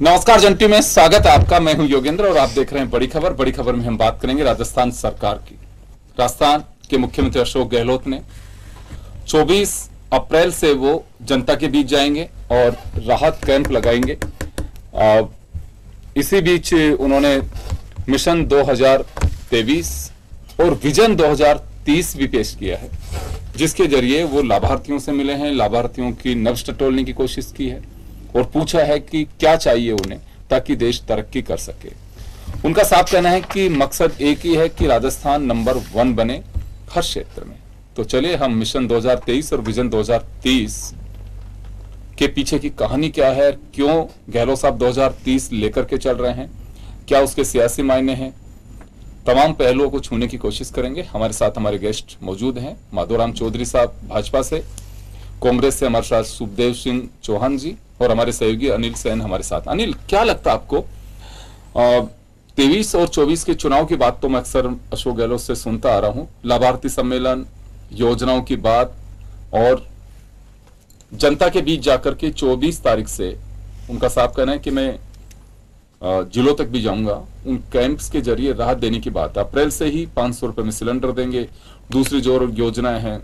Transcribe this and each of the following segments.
नमस्कार जंटी में स्वागत है आपका। मैं हूं योगेंद्र और आप देख रहे हैं बड़ी खबर। बड़ी खबर में हम बात करेंगे राजस्थान सरकार की। राजस्थान के मुख्यमंत्री अशोक गहलोत ने 24 अप्रैल से वो जनता के बीच जाएंगे और राहत कैंप लगाएंगे। इसी बीच उन्होंने मिशन 2023 और विजन 2030 भी पेश किया है, जिसके जरिए वो लाभार्थियों से मिले हैं, लाभार्थियों की नब्ज टटोलने की कोशिश की है और पूछा है कि क्या चाहिए उन्हें ताकि देश तरक्की कर सके। उनका साफ कहना है कि मकसद एक ही है कि राजस्थान नंबर 1 बने हर क्षेत्र में। तो चलिए हम मिशन 2023 और विजन 2030 के पीछे की कहानी क्या है, क्यों गहलोत साहब 2030 लेकर के चल रहे हैं, क्या उसके सियासी मायने हैं, तमाम पहलुओं को छूने की कोशिश करेंगे। हमारे साथ हमारे गेस्ट मौजूद हैं। माधोराम चौधरी साहब भाजपा से, कांग्रेस से हमारे साथ सुखदेव सिंह चौहान जी और हमारे सहयोगी अनिल सेन हमारे साथ। अनिल, क्या लगता है आपको 23 और 24 के चुनाव की बात तो मैं अक्सर अशोक गहलोत से सुनता आ रहा हूं, लाभार्थी सम्मेलन, योजनाओं की बात और जनता के बीच जाकर के 24 तारीख से उनका साफ कहना है कि मैं जिलों तक भी जाऊंगा, उन कैंप्स के जरिए राहत देने की बात है। अप्रैल से ही 500 रुपए में सिलेंडर देंगे, दूसरी जो योजनाएं हैं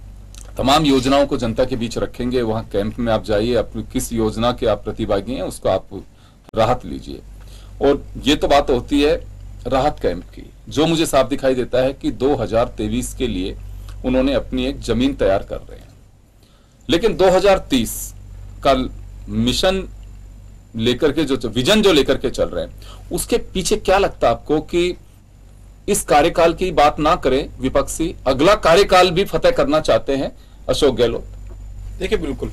तमाम योजनाओं को जनता के बीच रखेंगे। वहां कैंप में आप जाइए, अपनी किस योजना के आप प्रतिभागी हैं उसको आप राहत लीजिए। और ये तो बात होती है राहत कैंप की, जो मुझे साफ दिखाई देता है कि 2023 के लिए उन्होंने अपनी एक जमीन तैयार कर रहे हैं। लेकिन 2030 का मिशन लेकर के जो विजन जो लेकर के चल रहे हैं, उसके पीछे क्या लगता है आपको कि इस कार्यकाल की बात ना करें विपक्षी, अगला कार्यकाल भी फतेह करना चाहते हैं अशोक गहलोत? देखिए, बिल्कुल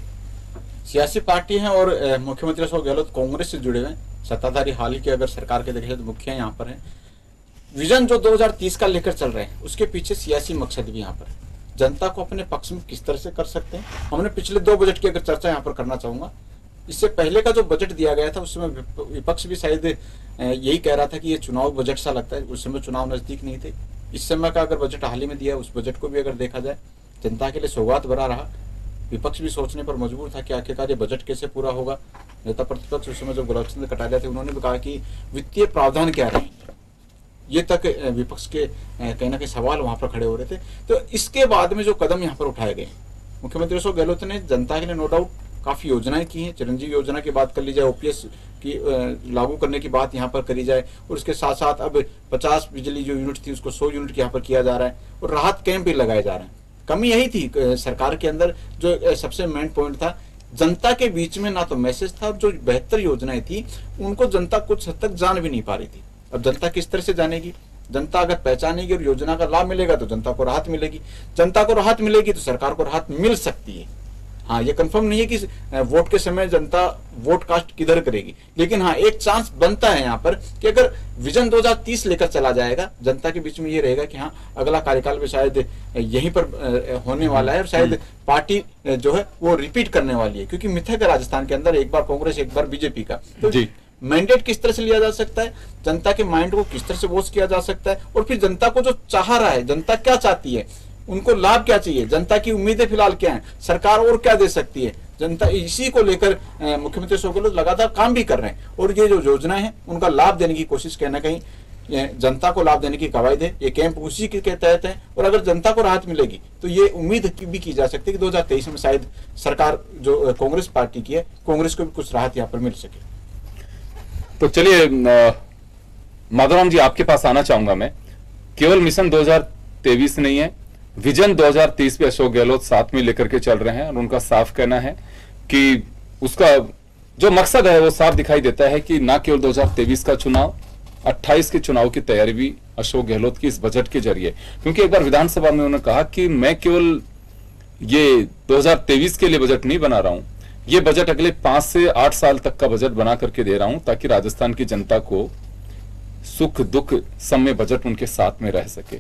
सियासी पार्टी हैं और मुख्यमंत्री अशोक गहलोत कांग्रेस से जुड़े हुए हैं। सत्ताधारी हाल ही की अगर सरकार के देखें तो मुखिया यहाँ पर हैं। विजन जो 2030 का लेकर चल रहे हैं उसके पीछे सियासी मकसद भी यहाँ पर है। जनता को अपने पक्ष में किस तरह से कर सकते हैं। हमने पिछले 2 बजट की अगर चर्चा यहाँ पर करना चाहूंगा। इससे पहले का जो बजट दिया गया था उसमें विपक्ष भी शायद यही कह रहा था कि ये चुनाव बजट सा लगता है। उस समय चुनाव नजदीक नहीं थे। इस समय का अगर बजट हाल ही में दिया, उस बजट को भी अगर देखा जाए, जनता के लिए सौगात भरा रहा। विपक्ष भी सोचने पर मजबूर था कि आखिरकार ये बजट कैसे पूरा होगा। नेता प्रतिपक्ष उस समय जब गुलाब चंद कटारिया थे, उन्होंने भी कहा कि वित्तीय प्रावधान क्या रहेंगे, ये तक विपक्ष के कहीं ना कहीं सवाल वहां पर खड़े हो रहे थे। तो इसके बाद में जो कदम यहाँ पर उठाए गए, मुख्यमंत्री अशोक गहलोत ने जनता के लिए नो डाउट काफी योजनाएं की हैं। चिरंजीवी योजना की बात कर ली जाए, ओपीएस की लागू करने की बात यहाँ पर करी जाए, और उसके साथ साथ अब 50 बिजली जो यूनिट थी उसको 100 यूनिट यहाँ पर किया जा रहा है और राहत कैंप भी लगाए जा रहे हैं। कमी यही थी सरकार के अंदर, जो सबसे मेन पॉइंट था, जनता के बीच में ना तो मैसेज था, जो बेहतर योजनाएं थी उनको जनता कुछ हद तक जान भी नहीं पा रही थी। अब जनता किस तरह से जानेगी? जनता अगर पहचानेगी और योजना का लाभ मिलेगा तो जनता को राहत मिलेगी। जनता को राहत मिलेगी तो सरकार को राहत मिल सकती है। हाँ, ये कंफर्म नहीं है कि वोट के समय जनता वोट कास्ट किधर करेगी, लेकिन हाँ, एक चांस बनता है यहाँ पर कि अगर विजन 2030 लेकर चला जाएगा, जनता के बीच में ये रहेगा कि हाँ, अगला कार्यकाल में शायद यहीं पर होने वाला है और शायद पार्टी जो है वो रिपीट करने वाली है। क्योंकि मिथक है राजस्थान के अंदर, एक बार कांग्रेस एक बार बीजेपी का। तो मैंडेट किस तरह से लिया जा सकता है, जनता के माइंड को किस तरह से वॉच किया जा सकता है, और फिर जनता को जो चाह रहा है, जनता क्या चाहती है, उनको लाभ क्या चाहिए, जनता की उम्मीदें फिलहाल क्या हैं, सरकार और क्या दे सकती है, जनता, इसी को लेकर मुख्यमंत्री अशोक गहलोत लगातार काम भी कर रहे हैं। और ये जो योजनाएं हैं उनका लाभ देने की कोशिश, कहीं ना कहीं जनता को लाभ देने की कवायद है। ये कैंप उसी के तहत है और अगर जनता को राहत मिलेगी तो ये उम्मीद भी की जा सकती है कि 2023 में शायद सरकार जो कांग्रेस पार्टी की है, कांग्रेस को भी कुछ राहत यहाँ पर मिल सके। तो चलिए माधवराम जी, आपके पास आना चाहूंगा मैं। केवल मिशन 2023 नहीं है, विजन 2030 पे अशोक गहलोत साथ में लेकर के चल रहे हैं और उनका साफ कहना है कि उसका जो मकसद है वो साफ दिखाई देता है कि ना केवल 2023 का चुनाव, 28 के चुनाव की तैयारी भी अशोक गहलोत की इस बजट के जरिए। क्योंकि एक बार विधानसभा में उन्होंने कहा कि मैं केवल ये 2023 के लिए बजट नहीं बना रहा हूं, ये बजट अगले 5 से 8 साल तक का बजट बना करके दे रहा हूं ताकि राजस्थान की जनता को सुख दुख सब में बजट उनके साथ में रह सके।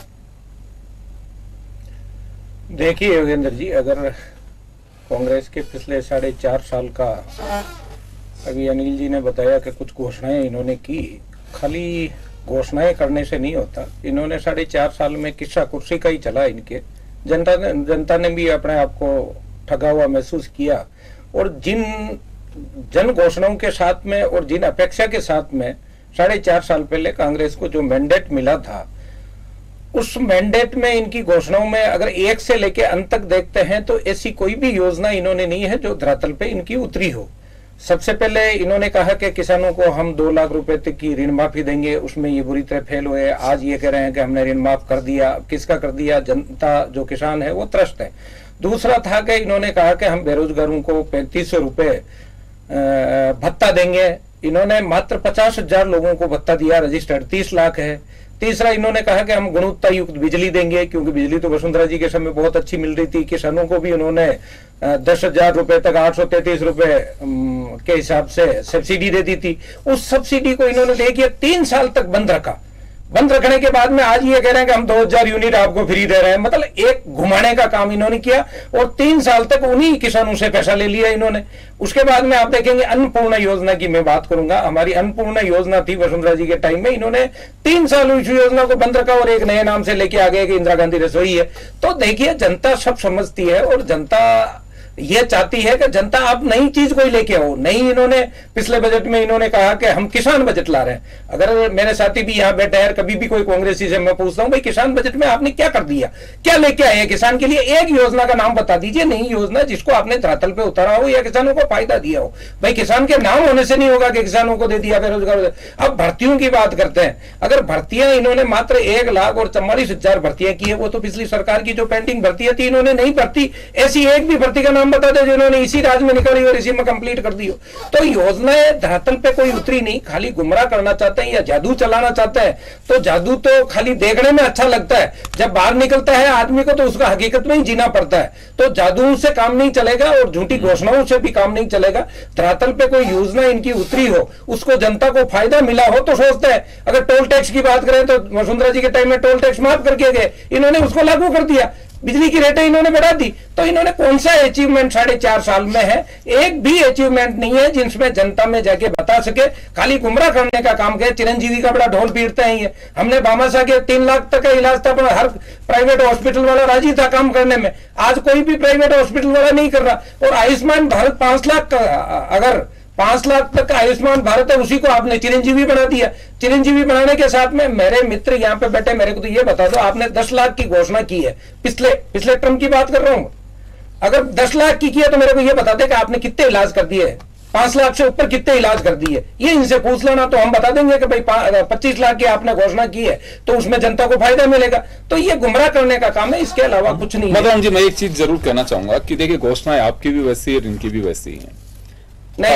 देखिए योगेंद्र जी, अगर कांग्रेस के पिछले 4.5 साल का, अभी अनिल जी ने बताया कि कुछ घोषणाएं इन्होंने की, खाली घोषणाएं करने से नहीं होता। इन्होंने 4.5 साल में किस्सा कुर्सी का ही चला इनके। जनता ने भी अपने आप को ठगा हुआ महसूस किया और जिन जन घोषणाओं के साथ में और जिन अपेक्षा के साथ में 4.5 साल पहले कांग्रेस को जो मैंडेट मिला था, उस मैंडेट में इनकी घोषणाओं में अगर एक से लेकर अंत तक देखते हैं तो ऐसी कोई भी योजना इन्होंने नहीं है जो धरातल पे इनकी उतरी हो। सबसे पहले इन्होंने कहा कि किसानों को हम 2 लाख रुपए तक की ऋण माफी देंगे, उसमें ये बुरी तरह फेल हुए। आज ये कह रहे हैं कि हमने ऋण माफ कर दिया। किसका कर दिया? जनता जो किसान है वो त्रस्त है। दूसरा था कि इन्होंने कहा कि हम बेरोजगारों को 3500 रुपए भत्ता देंगे। इन्होंने मात्र 50,000 लोगों को भत्ता दिया, रजिस्टर्ड 30 लाख है। तीसरा इन्होंने कहा कि हम गुणवत्ता युक्त बिजली देंगे, क्योंकि बिजली तो वसुंधरा जी के समय बहुत अच्छी मिल रही थी। किसानों को भी उन्होंने 10,000 रुपए तक 833 रुपए के हिसाब से सब्सिडी दे दी थी। उस सब्सिडी को इन्होंने देखिए 3 साल तक बंद रखा। बंद रखने के बाद में आज ये कह रहे हैं कि हम 2000 यूनिट आपको फ्री दे रहे हैं। मतलब एक घुमाने का काम इन्होंने किया और 3 साल तक उन्हीं किसानों से पैसा ले लिया इन्होंने। उसके बाद में आप देखेंगे अन्नपूर्णा योजना की मैं बात करूंगा। हमारी अन्नपूर्णा योजना थी वसुंधरा जी के टाइम में, इन्होंने 3 साल उस योजना को बंद रखा और एक नए नाम से लेके आ गए कि इंदिरा गांधी रसोई है। तो देखिए जनता सब समझती है और जनता ये चाहती है कि जनता आप नई चीज कोई लेके आओ। नहीं, इन्होंने पिछले बजट में इन्होंने कहा कि हम किसान बजट ला रहे हैं। अगर मेरे साथी भी यहाँ बैठे हैं, कभी भी कोई कांग्रेसी से मैं पूछता हूँ भाई किसान बजट में आपने क्या कर दिया, क्या लेके आए किसान के लिए? एक योजना का नाम बता दीजिए, नई योजना जिसको आपने धरातल पे उतारा हो या किसानों को फायदा दिया हो। भाई किसान के नाम होने से नहीं होगा कि किसानों को दे दिया, बेरोजगार। अब भर्तियों की बात करते हैं। अगर भर्तियां इन्होंने मात्र 1,44,000 भर्तियां की है, वो तो पिछली सरकार की जो पेंडिंग भर्तियां थी इन्होंने नहीं भर्ती। ऐसी एक भी भर्ती का नाम बता दे जिन्होंने इसी राज्य में निकाली और इसी में कंप्लीट कर दी हो। तो योजनाएं धरातल पे कोई उतरी नहीं, खाली गुमराह करना चाहते हैं या जादू चलाना चाहते हैं। तो जादू तो खाली देखने में अच्छा लगता है, जब बाहर निकलता है आदमी को तो उसका हकीकत में ही जीना पड़ता है। तो जादू से काम नहीं चलेगा और झूठी घोषणाओं से भी काम नहीं चलेगा। धरातल पे कोई योजना इनकी उतरी हो, उसको जनता को फायदा मिला हो तो सोचते हैं। अगर टोल टैक्स की बात करें तो वसुंधरा जी के टाइम में टोल टैक्स माफ करके गए, इन्होंने उसको लागू कर दिया। बिजली की रेटें इन्होंने बढ़ा दी। तो इन्होंने कौन सा अचीवमेंट 4.5 साल में है? एक भी अचीवमेंट नहीं है जिसमें जनता में जाके बता सके। खाली गुमराह करने का काम किया। चिरंजीवी का बड़ा ढोल पीटते हैं ये। हमने भामाशाह के 3 लाख तक का इलाज था, हर प्राइवेट हॉस्पिटल वाला राजी था काम करने में। आज कोई भी प्राइवेट हॉस्पिटल वाला नहीं कर रहा। और आयुष्मान भारत 5 लाख का, अगर 5 लाख तक का आयुष्मान भारत है, उसी को आपने चिरंजीवी बना दिया। चिरंजीवी बनाने के साथ में मेरे मित्र यहाँ पे बैठे, मेरे को तो ये बता दो, आपने 10 लाख की घोषणा की है, पिछले टर्म की बात कर रहा हूं। अगर 10 लाख की है तो मेरे को ये बता दे कि आपने कितने इलाज कर दिए, 5 लाख से ऊपर कितने इलाज कर दिए, ये इनसे पूछ लेना। तो हम बता देंगे कि भाई 25 लाख की आपने घोषणा की है तो उसमें जनता को फायदा मिलेगा। तो ये गुमराह करने का काम है, इसके अलावा कुछ नहीं। मदन जी, मैं एक चीज जरूर कहना चाहूंगा कि देखिए घोषणाएं आपकी भी वैसी है, इनकी भी वैसी है। नहीं,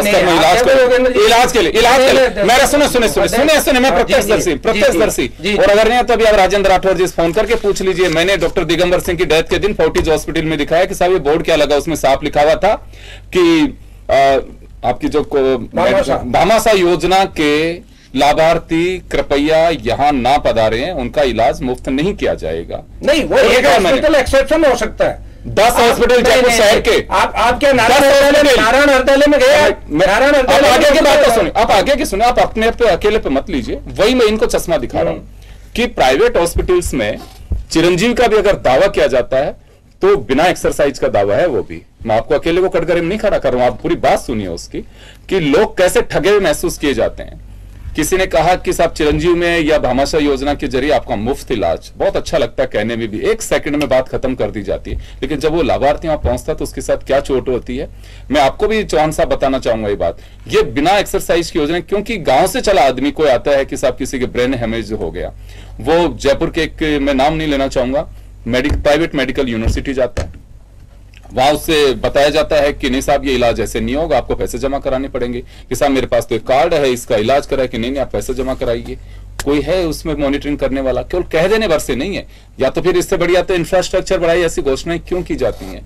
इलाज के लिए मेरा सुने मैं प्रत्यक्षदर्शी और अगर नहीं तो अभी आप राजेंद्र राठौर जी फोन करके पूछ लीजिए। मैंने डॉक्टर दिगंबर सिंह की डेथ के दिन फोर्टिज हॉस्पिटल में दिखाया कि साहब ये बोर्ड क्या लगा, उसमें साफ लिखा हुआ था कि आपकी जो भामाशाह योजना के लाभार्थी कृपया यहाँ ना पधारे हैं, उनका इलाज मुफ्त नहीं किया जाएगा। नहीं, वो एक हॉस्पिटल एक्सेप्शन हो सकता है। 10 हॉस्पिटल जयपुर शहर के आप क्या नारायण हृदय में गए? नारायण हृदय आगे की बात तो सुनिए, आप आगे की सुनिए, आप अपने पे अकेले पे मत लीजिए। वही मैं इनको चश्मा दिखा रहा हूं कि प्राइवेट हॉस्पिटल्स में चिरंजीवी का भी अगर दावा किया जाता है तो बिना एक्सरसाइज का दावा है वो भी। मैं आपको अकेले को कटघरे में नहीं खड़ा कर रहा हूं, आप पूरी बात सुनिए उसकी कि लोग कैसे ठगे हुए महसूस किए जाते हैं। किसी ने कहा कि साहब चिरंजीव में या भामाशाह योजना के जरिए आपका मुफ्त इलाज, बहुत अच्छा लगता है कहने में भी, 1 सेकंड में बात खत्म कर दी जाती है। लेकिन जब वो लाभार्थी वहां पहुंचता है तो उसके साथ क्या चोट होती है, मैं आपको भी चौहान साहब बताना चाहूंगा ये बात। ये बिना एक्सरसाइज की योजना, क्योंकि गांव से चला आदमी कोई आता है कि साहब किसी के ब्रेन हेमेज हो गया, वो जयपुर के एक, मैं नाम नहीं लेना चाहूंगा, प्राइवेट मेडिकल यूनिवर्सिटी जाता है, वहां उससे बताया जाता है कि नहीं साहब ये इलाज ऐसे नहीं होगा, आपको पैसे जमा कराने पड़ेंगे। कि साहब मेरे पास तो एक कार्ड है, इसका इलाज करा है कि नहीं आप पैसे जमा कराइए। कोई है उसमें मॉनिटरिंग करने वाला? केवल कह देने भर से नहीं है। या तो फिर इससे बढ़िया तो इंफ्रास्ट्रक्चर बढ़ाई, ऐसी घोषणाएं क्यों की जाती हैं?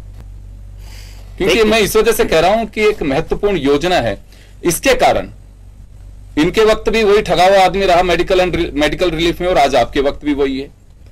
क्योंकि मैं इस वजह से कह रहा हूं कि एक महत्वपूर्ण योजना है, इसके कारण इनके वक्त भी वही ठगा हुआ आदमी रहा मेडिकल रिलीफ में, और आज आपके वक्त भी वही है।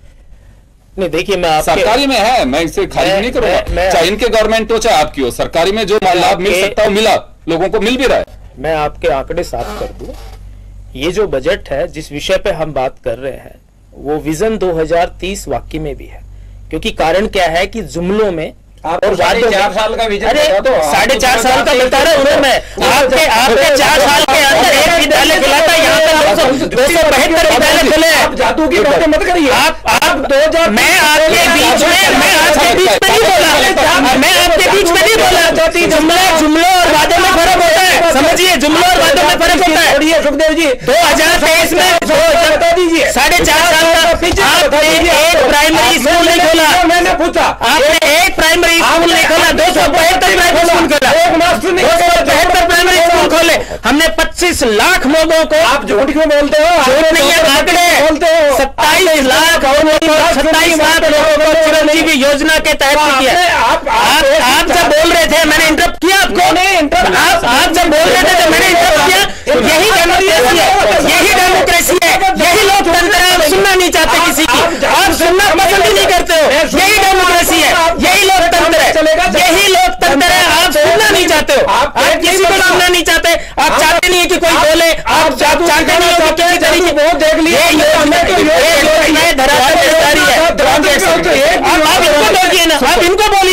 नहीं, देखिए मैं सरकारी में है, मैं इसे खारिज नहीं करूंगा, चाहे इनके गवर्नमेंट हो चाहे आपकी हो, सरकारी में जो लाभ मिल सकता हो मिला, लोगों को मिल भी रहा है। मैं आपके आंकड़े साफ कर दूं, ये जो बजट है जिस विषय पे हम बात कर रहे हैं वो विजन 2030 वाकई में भी है। क्योंकि कारण क्या है कि जुमलों में आप और 4.5 साल का विजन अरे बता दो। 4.5 साल का बता रहा हूँ मैं। आपके 4 साल के अंदर एक विद्यालय खुला था, यहाँ पे 272 विद्यालय खुले। आप जादू की बातें मत करिए। आप 2000 मैं आपके बीच में नहीं बोला, मैं आपके बीच में नहीं बोला। जुमलों और वादों में फर्क होता है, समझिए, जुमलों और वादों में फर्क होता है। सुखदेव जी 2023 में बता दीजिए। 4.5 साल का आपने एक प्राइमरी स्कूल नहीं खोला, मैंने पूछा, आपने एक प्राइमरी स्कूल नहीं खोला, 272 प्राइमरी स्कूल खोला, 272 प्राइमरी स्कूल खोले। हमने 25 लाख लोगों को, आप झूठ क्यों बोलते हो? झूठ नहीं है, आंकड़े बोलते हो। 27 लाख और 27 लाख लोगों को चिरंजीवी योजना के तहत किया। आप जब बोल रहे थे, मैंने इंटरप्ट किया आपको? आप जब बोल रहे थे तो मैंने इंटरप्ट किया? यही डेमोक्रेसी है, यही डेमोक्रेसी है, यही लोकतंत्र है। आप सुनना नहीं चाहते किसी की, आप सुनना पसंद ही नहीं करते हो। यही डेमोक्रेसी है, यही लोकतंत्र है, यही लोकतंत्र है। आप सुनना नहीं चाहते हो, आप किसी को सुनना नहीं चाहते। आप चाहते नहीं है कि कोई बोले, आप चाहते नहीं हो कि किसी तरीके बहुत देख लिए योजनाएं धरातल पे जारी है। आप इनको बोलिए ना, आप इनको बोलिए।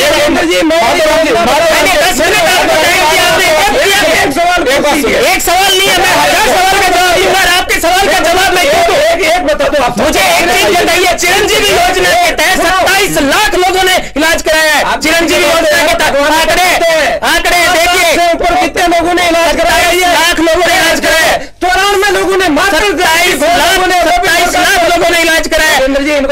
एक सवाल नहीं है, मैं 1000 सवाल का जवाब दूंगा। आपके सवाल का जवाब मैं क्यों दूं? एक बता दो आप मुझे। एक चीज बताइए, चिरंजीवी योजना के तहत 27 लाख लोगों ने इलाज कराया है। चिरंजीवी योजना के तहत आंकड़े देखिए, ऊपर कितने लोगों ने इलाज कराया? 27 लाख लोगों ने इलाज कराया है। 94 लोगों ने, मात्र 27 लाख लोगों ने इलाज कराया है।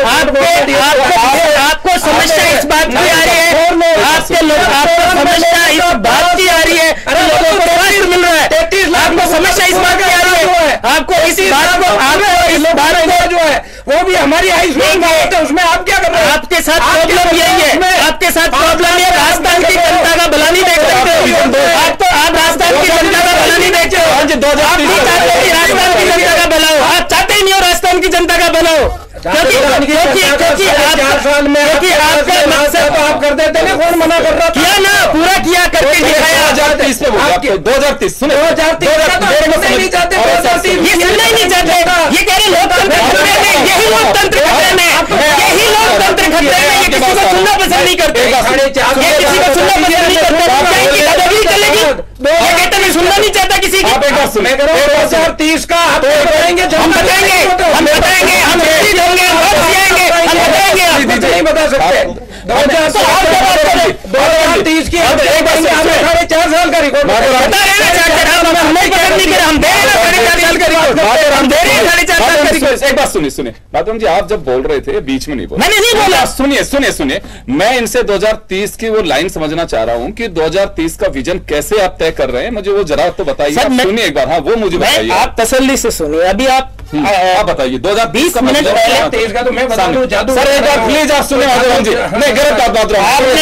आपको समस्या इस बात की आ रही है, आपको समस्या इस बात की आ रही है, लोगों को स्वास्थ्य मिल रहा है। आपको समस्या इस बात की आ रही है, आपको इस बात को जो है वो भी हमारी आयुष्मान भारत है, उसमें आप क्या कर रहे हैं? आपके साथ प्रॉब्लम यही है, आपके साथ प्रॉब्लम ये राजस्थान की जनता का भला नहीं देख सकते। आप राजस्थान की जनता का भला नहीं देखते हो। आप नहीं चाहते कि राजस्थान की जनता का भला हो, आप चाहते ही नहीं हो राजस्थान की जनता का भला हो, क्योंकि आप 4 साल में आपका मकसद तो आप कर देते ना। कौन मना कर रहा? किया ना, पूरा किया, करके दिखाया। 2030 पे 2030 सुने, 2030 नहीं चाहते, ये सुनना ही नहीं चाहते। ये कह रहे लोकतंत्र खतरे में, यही लोकतंत्र खतरे में, यही लोकतंत्र खतरे में। ये किसी को सुनना पसंद नहीं करते, ये किसी को सुनना पसंद नहीं करते। इनकी दादागिरी चलेगी, ये कहते मैं सुनना नहीं चाहता किसी की। आप एक बार सुने, 2030 का हम बताएंगे, हम बताएंगे, हम बताएंगे, हम नहीं बता सकते। 2030 की 4 साल का रिकॉर्ड बता रहे हैं, हम दे रहे हैं 4.5 साल का रिकॉर्ड, हम दे रहे हैं 4.5 साल का रिकॉर्ड। एक बात सुनिए बादम जी, आप जब बोल रहे थे बीच में नहीं बोला, मैंने नहीं बोला। सुनिए, मैं इनसे 2030 की वो लाइन समझना चाह रहा हूं कि 2030 का विजन कैसे आप तय कर रहे हैं, मुझे वो जरा तो बताइए। सुनिए एक बार, हाँ वो मुझे बताइए, आप तसल्ली से सुनिए। अभी आप बताइए 2020 मिनट पहले 23 का तो मैं बता दूं, जादू। सर एक बार प्लीज आप सुने माधवन जी, नहीं गलत बात बात रहा हूं।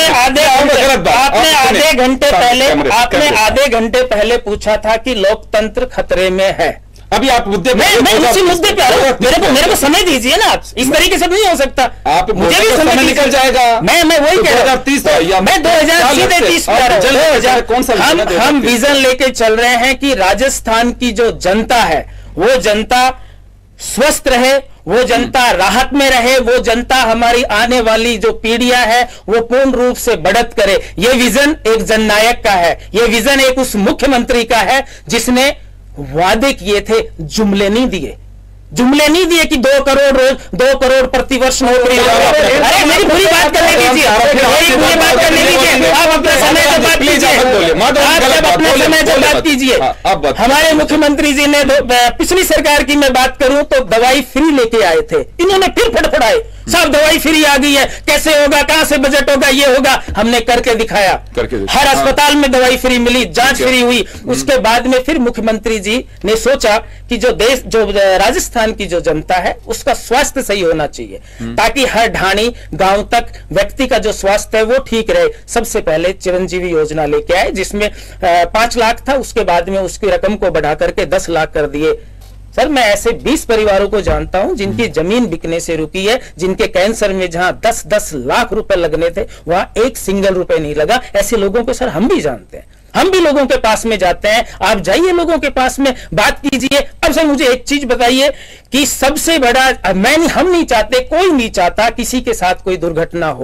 आपने आधे घंटे पहले पूछा था कि लोकतंत्र खतरे में है। अभी आप मुद्दे मैं उसी मुद्दे पे आ रहा हूं। मेरे को समय दीजिए ना, आप इस तरीके से नहीं हो सकता। आप मुझे भी समय निकल जाएगा। मैं वही कह रहा हूं, मैं 2030 कौन सा हम विजन लेके चल रहे हैं कि राजस्थान की जो जनता है, वो जनता स्वस्थ रहे, वो जनता राहत में रहे, वो जनता हमारी आने वाली जो पीढ़ियां है वो पूर्ण रूप से बढ़त करे। ये विजन एक जननायक का है, ये विजन एक उस मुख्यमंत्री का है जिसने वादे किए थे, जुमले नहीं दिए। जुमले नहीं दिए कि 2 करोड़ रोज, 2 करोड़ प्रतिवर्ष नौकरी। अरे मेरी पूरी बात करने दीजिए, मेरी पूरी बात करने दीजिए। आप अपने समय से बात कीजिए, आप अपने समय से बात कीजिए। हमारे मुख्यमंत्री जी ने पिछली सरकार की मैं बात करूं तो दवाई फ्री लेके आए थे, इन्होंने फिर फटफड़ाए, सब दवाई फ्री आ गई है, कैसे होगा, कहां से बजट होगा, ये होगा। हमने करके दिखाया, हर अस्पताल में दवाई फ्री मिली, जांच फ्री हुई। उसके बाद में फिर मुख्यमंत्री जी ने सोचा कि जो राजस्थान की जो जनता है उसका स्वास्थ्य सही होना चाहिए, ताकि हर ढाणी गांव तक व्यक्ति का जो स्वास्थ्य है वो ठीक रहे। सबसे पहले चिरंजीवी योजना लेके आए, जिसमें 5 लाख था, उसके बाद में उसकी रकम को बढ़ा करके 10 लाख कर दिए। सर मैं ऐसे 20 परिवारों को जानता हूं जिनकी जमीन बिकने से रुकी है, जिनके कैंसर में जहां 10-10 लाख रुपए लगने थे वहां 1 सिंगल रुपए नहीं लगा। ऐसे लोगों को सर हम भी जानते हैं, हम भी लोगों के पास में जाते हैं। आप जाइए लोगों के पास में, बात कीजिए। अब सर मुझे एक चीज बताइए कि सबसे बड़ा हम नहीं चाहते, कोई नहीं चाहता किसी के साथ कोई दुर्घटना हो,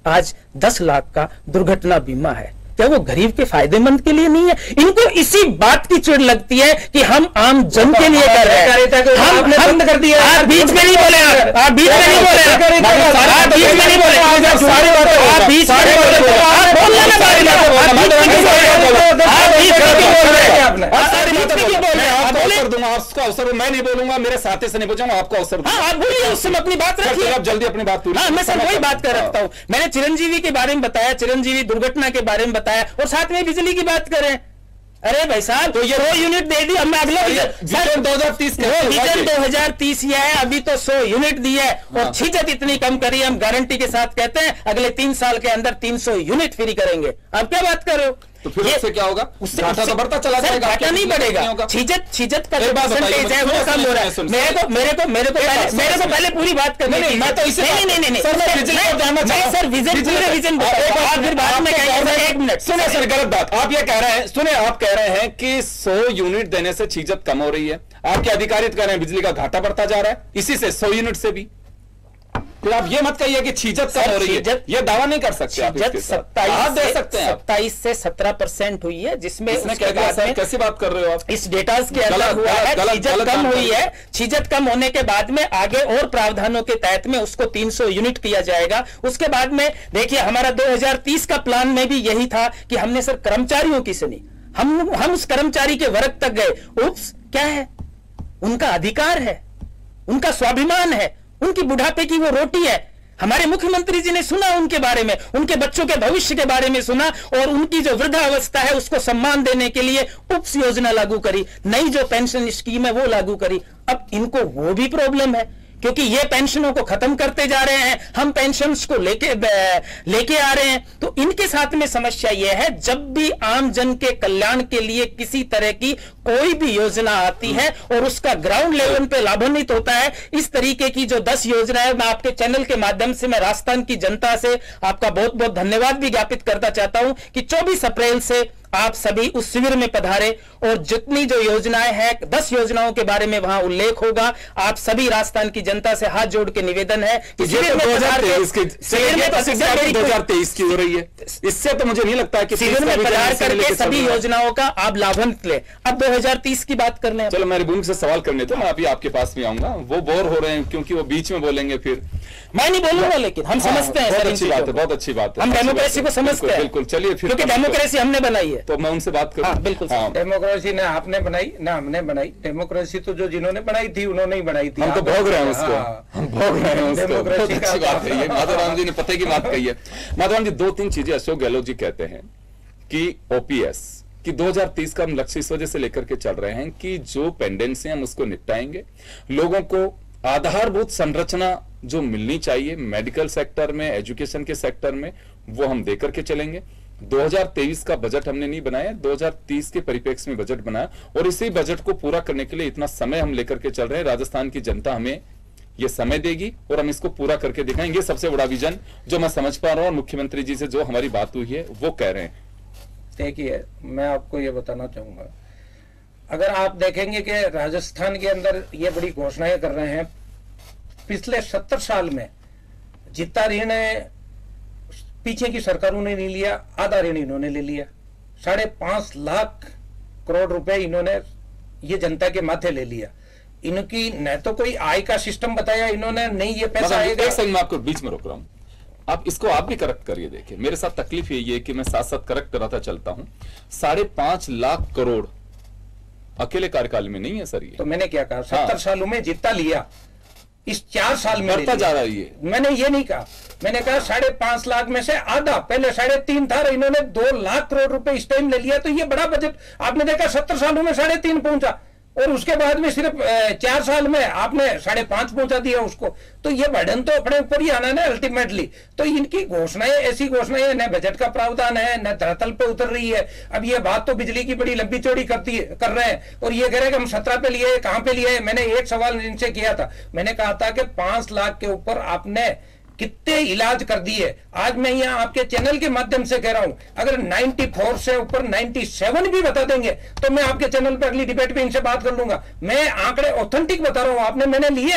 आज 10 लाख का दुर्घटना बीमा है। क्या वो गरीब के फायदेमंद के लिए नहीं है? इनको इसी बात की चिढ़ लगती है कि हम आम जन के लिए कर रहे हैं। हम बंद कर दिया। आप बीच में नहीं बोले, आप बीच में नहीं बोले, आप बीच में नहीं बोले, आप बीच में नहीं बोले, आप बोलना ना बारी बात, आप बीच में नहीं बोले, आप बीच में नहीं बोल रहे हैं, आप सारी बातें क्यों बोल रहे हैं? आपको अवसर दूंगा, आपको अवसर, मैं नहीं बोलूंगा, मेरे साथी से नहीं पूछूंगा, आपको अवसर दूंगा। हाँ, आप बोलिए, उससे मैं अपनी बात रखिए। आप जल्दी अपनी बात पूरी। हाँ, मैं सर वही बात कर रखता हूँ। मैंने चिरंजीवी के बारे में बताया, चिरंजीवी दुर्घटना के बारे में बताया और साथ में बिजली की बात करें। अरे भाई साहब, तो ये 100 यूनिट दे दी, अब मैं अगले विजन 2030 विजन 2030 ही है, अभी तो 100 यूनिट दी है और छीजत इतनी कम करी, हम गारंटी के साथ कहते हैं अगले 3 साल के अंदर 300 यूनिट फ्री करेंगे। आप क्या बात कर रहे हो? तो फिर उससे क्या होगा? उससे घाटा तो बढ़ता चला जाएगा, घाटा नहीं बढ़ेगा। छीजत का जो परसेंटेज है वो कम हो रहा है। मेरे को पहले पूरी बात करनी थी। मैं तो इसे नहीं सर, विजन पूरे विजन फिर बाद में कहेंगे। 1 मिनट सुने सर, गलत बात आप ये कह रहे हैं। सुने, आप कह रहे हैं कि 100 यूनिट देने से छीजत कम हो रही है। आपके अधिकारी कह रहे हैं बिजली का घाटा बढ़ता जा रहा है, इसी से 100 यूनिट से भी। तो आप ये मत कहिए कि छीजत कम हो रही है, ये दावा नहीं कर सकते आप। 27 से 17% हुई है, जिसमें कैसी बात कर रहे हो आप? इस डेटा के अंदर हुआ है छीजत कम हुई है। छीजत कम होने के बाद में आगे और प्रावधानों के तहत में उसको 300 यूनिट किया जाएगा। उसके बाद में देखिए, हमारा 2030 का प्लान में भी यही था कि हमने सर कर्मचारियों की सुनी, हम उस कर्मचारी के वर्ग तक गए। उप्स, क्या है? उनका अधिकार है, उनका स्वाभिमान है, उनकी बुढ़ापे की वो रोटी है। हमारे मुख्यमंत्री जी ने सुना उनके बारे में, उनके बच्चों के भविष्य के बारे में सुना और उनकी जो वृद्धावस्था है उसको सम्मान देने के लिए उप्स योजना लागू करी, नई जो पेंशन स्कीम है वो लागू करी। अब इनको वो भी प्रॉब्लम है क्योंकि ये पेंशनों को खत्म करते जा रहे हैं, हम पेंशन्स को लेके आ रहे हैं। तो इनके साथ में समस्या यह है, जब भी आम जन के कल्याण के लिए किसी तरह की कोई भी योजना आती है और उसका ग्राउंड लेवल पे लाभान्वित होता है, इस तरीके की जो 10 योजनाएं, मैं आपके चैनल के माध्यम से मैं राजस्थान की जनता से आपका बहुत बहुत धन्यवाद भी ज्ञापित करना चाहता हूं कि 24 अप्रैल से आप सभी उस शिविर में पधारे और जितनी जो योजनाएं हैं, 10 योजनाओं के बारे में वहां उल्लेख होगा। आप सभी राजस्थान की जनता से हाथ जोड़ के निवेदन है कि शिविर में 2023 की हो रही है, इससे तो मुझे नहीं लगता है कि शिविर में पधार करके सभी योजनाओं का आप लाभान्वित ले। अब 2030 की बात करने हैं। चलो, मेरी भूमि से सवाल करने तो मैं अभी आपके पास भी आऊंगा। वो बोर हो रहे हैं क्योंकि वो बीच में बोलेंगे, फिर मैं नहीं बोलूंगा, लेकिन हम समझते हैं। बहुत अच्छी बात है, बहुत अच्छी बात है। हम डेमोक्रेसी को समझते हैं। बिल्कुल, चलिए फिर, क्योंकि डेमोक्रेसी हमने बनाई है। तो मैं उनसे बात करूं। बिल्कुल, डेमोक्रेसी ना आपने बनाई ना हमने बनाई। डेमोक्रेसी तो जो जिन्होंने बनाई थी उन्होंने ही बनाई थी। हम तो भोग रहे हैं उसको, हम भोग रहे हैं उसको। बहुत अच्छी बात है ये, माधवराम जी ने पते की बात कही है। माधवराम जी, 2-3 चीजें अशोक गहलोत जी कहते हैं कि ओपीएस कि 2030 का हम लक्ष्य इस वजह से लेकर के चल रहे हैं कि जो पेंडेंसी हम उसको निपटाएंगे, लोगों को आधारभूत संरचना जो मिलनी चाहिए मेडिकल सेक्टर में, एजुकेशन के सेक्टर में, वो हम देकर के चलेंगे। 2023 का बजट हमने नहीं बनाया, 2030 के परिप्रेक्ष्य में बजट बनाया और इसी बजट को पूरा करने के लिए इतना समय हम लेकर के चल रहे हैं। राजस्थान की जनता हमें ये समय देगी और हम इसको पूरा करके दिखाएंगे। सबसे बड़ा विजन जो मैं समझ पा रहा हूं और मुख्यमंत्री जी से जो हमारी बात हुई है वो कह रहे हैं। देखिए, मैं आपको ये बताना चाहूंगा, अगर आप देखेंगे कि राजस्थान के अंदर ये बड़ी घोषणाएं कर रहे हैं, पिछले 70 साल में जितना ऋण पीछे की सरकारों ने नहीं लिया, आधा ऋण इन्होंने ले लिया। 5.5 लाख करोड़ रुपए इन्होंने ये जनता के माथे ले लिया। इनकी न तो कोई आय का सिस्टम बताया इन्होंने, नहीं ये पैसा आएगा। एक सेकंड, मैं आपको बीच में रोक रहा हूं, आप इसको आप भी करेक्ट करिए। देखिए, मेरे साथ तकलीफ यही है कि मैं साथ साथ करेक्ट कराता चलता हूं। 5.5 लाख करोड़ अकेले कार्यकाल में नहीं है सर ये। तो मैंने क्या कहा, 70 सालों में जितना लिया इस 4 साल में बढ़ता जा रहा है ये। मैंने ये नहीं कहा, मैंने कहा 5.5 लाख में से आधा, पहले 3.5 था, इन्होंने 2 लाख करोड़ रुपए इस टाइम ले लिया। तो ये बड़ा बजट आपने देखा 70 सालों में 3.5 पहुंचा और उसके बाद में सिर्फ 4 साल में आपने 5.5 पहुंचा दिया उसको। तो ये बर्डन तो अपने ऊपर ही आना ना अल्टीमेटली। तो इनकी घोषणाएं ऐसी घोषणाएं, न बजट का प्रावधान है, न धरातल पे उतर रही है। अब ये बात तो बिजली की बड़ी लंबी चौड़ी कर रहे हैं और ये कह रहे हैं कि हम 17 पे लिए, कहां पे लिए। मैंने एक सवाल इनसे किया था, मैंने कहा था कि 5 लाख के ऊपर आपने कितने इलाज कर दिए। आज मैं यहाँ आपके चैनल के माध्यम से कह रहा हूं, अगर 94 से ऊपर 97 भी बता देंगे तो मैं आपके चैनल पर अगली डिबेट पे इनसे बात कर लूंगा। मैं आंकड़े ऑथेंटिक बता रहा हूं, आपने मैंने लिए हैं।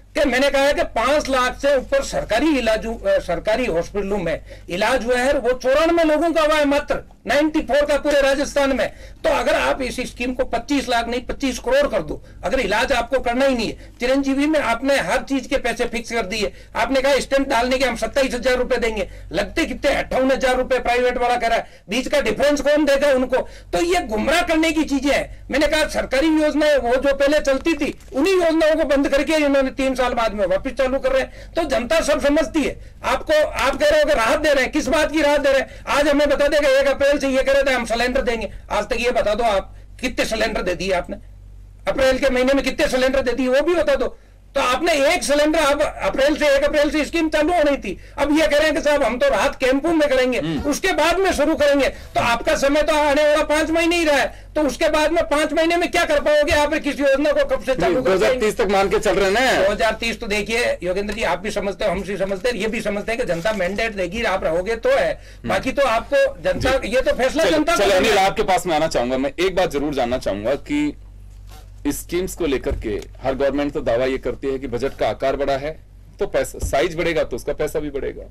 कि मैंने कहा है कि 5 लाख से ऊपर सरकारी हॉस्पिटलों में इलाज हुआ है, वो 94 लोगों का हुआ है मात्र, 94 का पूरे राजस्थान में। तो अगर आप इस स्कीम को 25 लाख नहीं 25 करोड़ कर दो, अगर इलाज आपको करना ही नहीं है। चिरंजीवी में आपने हर चीज के पैसे फिक्स कर दिए, आपने कहा स्टैंप डालने के हम 27,000 रुपए देंगे, लगते कितने 58,000 रुपए प्राइवेट वाला कह रहा है, बीच का डिफरेंस कौन देगा उनको? तो ये गुमराह करने की चीजें हैं। मैंने कहा सरकारी योजनाएं वो जो पहले चलती थी उन्हीं योजनाओं को बंद करके इन्होंने 3 साल बाद में वापस चालू कर रहे हैं। तो जनता सब समझती है। आप कह रहे हो कि राहत दे रहे हैं, किस बात की राहत दे रहे हैं? आज हमें बता देगा 1 अप्रैल से ये कह रहे थे हम सिलेंडर देंगे, आज तक ये बता दो आप कितने सिलेंडर दे दिए आपने? अप्रैल के महीने में कितने सिलेंडर दे दिए वो भी बता दो। तो आपने 1 सिलेंडर अब 1 अप्रैल से स्कीम चालू हो रही थी, अब ये कह रहे हैं कि साहब हम तो राहत कैंपों में करेंगे, उसके बाद में शुरू करेंगे। तो आपका समय तो आने वाला 5 महीने ही रहा है, तो उसके बाद में 5 महीने में क्या कर पाओगे आप? किस योजना को कब से चालू कर 2030 तक मान के चल रहे हैं। 2030 तो देखिए योगेंद्र जी, आप भी समझते हो, हम भी समझते हैं, ये भी समझते हैं कि जनता मैंडेट देगी, आप रहोगे तो है, बाकी तो आपको जनता, ये तो फैसला जनता। चलो अनिल, आपके पास में आना चाहूंगा। मैं एक बात जरूर जानना चाहूंगा कि स्कीम्स को लेकर के हर गवर्नमेंट तो दावा ये करती है कि बजट का आकार बड़ा है तो पैसा, साइज बढ़ेगा तो उसका पैसा भी बढ़ेगा।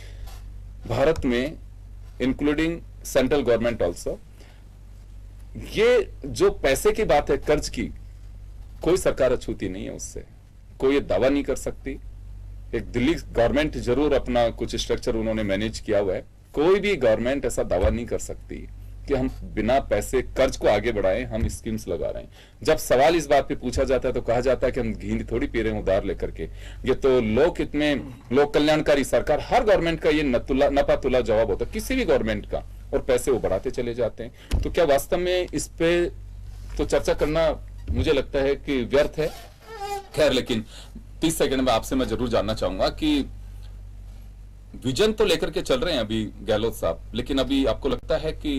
भारत में इंक्लूडिंग सेंट्रल गवर्नमेंट ऑल्सो, ये जो पैसे की बात है कर्ज की, कोई सरकार अछूती नहीं है उससे, कोई ये दावा नहीं कर सकती। एक दिल्ली गवर्नमेंट जरूर अपना कुछ स्ट्रक्चर उन्होंने मैनेज किया हुआ है, कोई भी गवर्नमेंट ऐसा दावा नहीं कर सकती कि हम बिना पैसे कर्ज को आगे बढ़ाएं हम स्कीम्स लगा रहे हैं। जब सवाल इस बात पे पूछा जाता है तो कहा जाता है कि हम घी थोड़ी पी रहे हैं उधार लेकर के। ये तो लोक कल्याणकारी सरकार, हर गवर्नमेंट का ये नपा तुला जवाब होता है, किसी भी गवर्नमेंट का, और पैसे वो बढ़ाते चले जाते हैं। तो क्या वास्तव में इस पे तो चर्चा करना मुझे लगता है कि व्यर्थ है। खैर, लेकिन 30 सेकंड में आपसे मैं जरूर जानना चाहूंगा कि विजन तो लेकर के चल रहे हैं अभी गहलोत साहब, लेकिन अभी आपको लगता है कि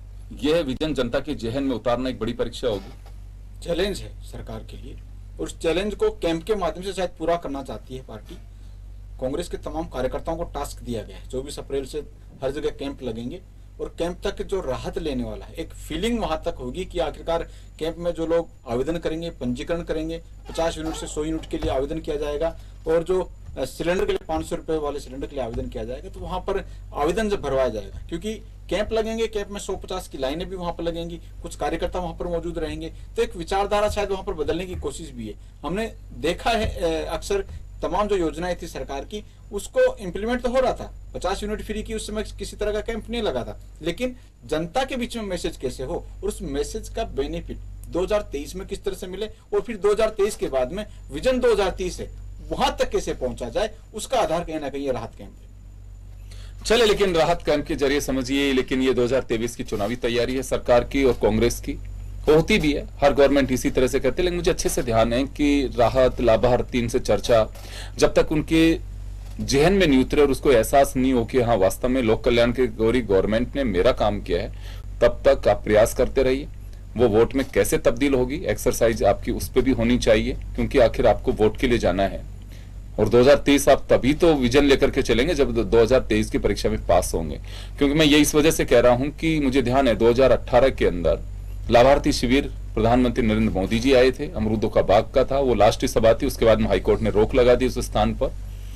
यह विजन जनता के जहन में उतारना एक बड़ी परीक्षा होगी? चैलेंज है सरकार के लिए, और उस चैलेंज को कैंप के माध्यम से शायद पूरा करना चाहती है पार्टी। कांग्रेस के तमाम कार्यकर्ताओं को टास्क दिया गया है, 24 अप्रैल से हर जगह कैंप लगेंगे, और कैंप तक जो राहत लेने वाला है, एक फीलिंग वहां तक होगी कि आखिरकार कैंप में जो लोग आवेदन करेंगे, पंजीकरण करेंगे, 50 यूनिट से 100 यूनिट के लिए आवेदन किया जाएगा, और जो सिलेंडर के लिए 500 रुपए वाले सिलेंडर के लिए आवेदन किया जाएगा, तो वहां पर आवेदन जब भरवाया जाएगा, क्योंकि कैंप लगेंगे, कैंप में 150 की लाइनें भी वहां पर लगेंगी, कुछ कार्यकर्ता वहां पर मौजूद रहेंगे, तो एक विचारधारा शायद वहां पर बदलने की कोशिश भी है। हमने देखा है अक्सर तमाम जो योजनाएं थी सरकार की, उसको इम्प्लीमेंट तो हो रहा था, 50 यूनिट फ्री की उस समय किसी तरह का कैंप नहीं लगा था, लेकिन जनता के बीच में मैसेज कैसे हो और उस मैसेज का बेनिफिट 2023 में किस तरह से मिले, और फिर 2023 के बाद में विजन 2030 है वहां तक कैसे पहुंचा जाए, उसका आधार कहीं ना कहीं राहत कैंप है। चले, लेकिन राहत कैंप के जरिए समझिए, लेकिन ये 2023 की चुनावी तैयारी है सरकार की और कांग्रेस की, होती भी है, हर गवर्नमेंट इसी तरह से करती है। लेकिन मुझे अच्छे से ध्यान है कि राहत लाभार्थी से चर्चा जब तक उनके जहन में नहीं उतरे और उसको एहसास नहीं हो कि हाँ वास्तव में लोक कल्याण की गवर्नमेंट ने मेरा काम किया है, तब तक आप प्रयास करते रहिए। वो वोट में कैसे तब्दील होगी, एक्सरसाइज आपकी उस पर भी होनी चाहिए, क्योंकि आखिर आपको वोट के लिए जाना है। और 2023 आप तभी तो विजन लेकर के चलेंगे जब 2023 की परीक्षा में पास होंगे। क्योंकि मैं ये इस वजह से कह रहा हूं कि मुझे ध्यान है 2018 के अंदर लाभार्थी शिविर प्रधानमंत्री नरेंद्र मोदी जी आए थे, अमरूदों का बाग का था, वो लास्ट सभा थी, उसके बाद में हाईकोर्ट ने रोक लगा दी उस स्थान पर।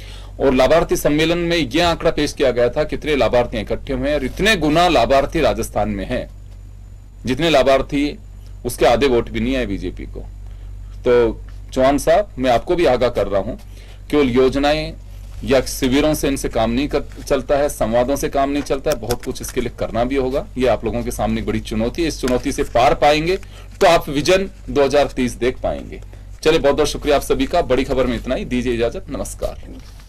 और लाभार्थी सम्मेलन में यह आंकड़ा पेश किया गया था कितने लाभार्थी इकट्ठे हुए हैं, और इतने गुना लाभार्थी राजस्थान में है, जितने लाभार्थी उसके आधे वोट भी नहीं आए बीजेपी को। तो चौहान साहब, मैं आपको भी आगाह कर रहा हूं, केवल योजनाएं या शिविरों से इनसे काम नहीं चलता है, संवादों से काम नहीं चलता है, बहुत कुछ इसके लिए करना भी होगा। ये आप लोगों के सामने एक बड़ी चुनौती है, इस चुनौती से पार पाएंगे तो आप विजन 2030 देख पाएंगे। चलिए, बहुत बहुत शुक्रिया आप सभी का। बड़ी खबर में इतना ही, दीजिए इजाजत, नमस्कार।